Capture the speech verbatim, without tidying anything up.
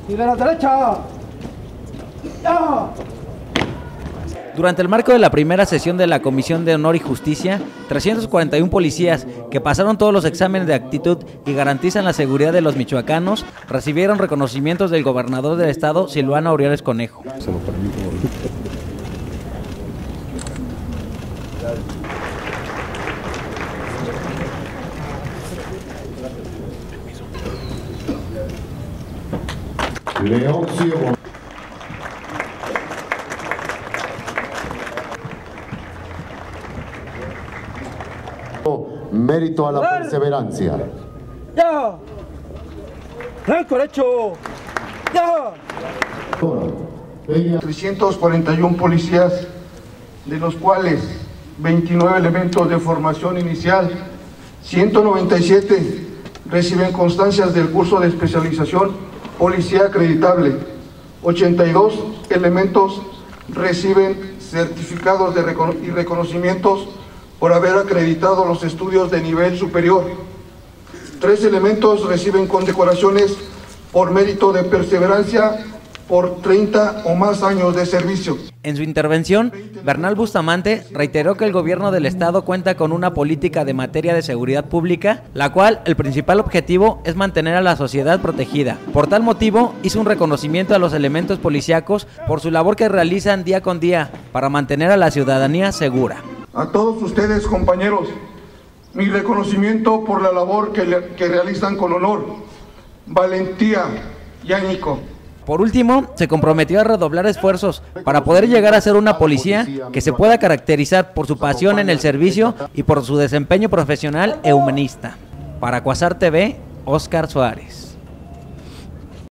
Y de la derecha. ¡Ya! Durante el marco de la primera sesión de la Comisión de Honor y Justicia, trescientos cuarenta y uno policías que pasaron todos los exámenes de actitud y garantizan la seguridad de los michoacanos recibieron reconocimientos del gobernador del estado, Silvano Aureoles Conejo. Se lo permito. Leoncio. Mérito a la perseverancia. ¡Ya! ¡Blanco derecho! ¡Ya! trescientos cuarenta y uno policías, de los cuales veintinueve elementos de formación inicial, ciento noventa y siete reciben constancias del curso de especialización policía acreditable, ochenta y dos elementos reciben certificados de recono- y reconocimientos por haber acreditado los estudios de nivel superior. Tres elementos reciben condecoraciones por mérito de perseverancia por treinta o más años de servicio. En su intervención, Bernal Bustamante reiteró que el gobierno del estado cuenta con una política de materia de seguridad pública, la cual el principal objetivo es mantener a la sociedad protegida. Por tal motivo, hizo un reconocimiento a los elementos policíacos por su labor que realizan día con día para mantener a la ciudadanía segura. A todos ustedes, compañeros, mi reconocimiento por la labor que, le, que realizan con honor, valentía y ahínco. Por último, se comprometió a redoblar esfuerzos para poder llegar a ser una policía que se pueda caracterizar por su pasión en el servicio y por su desempeño profesional e humanista. Para Cuasar T V, Óscar Suárez.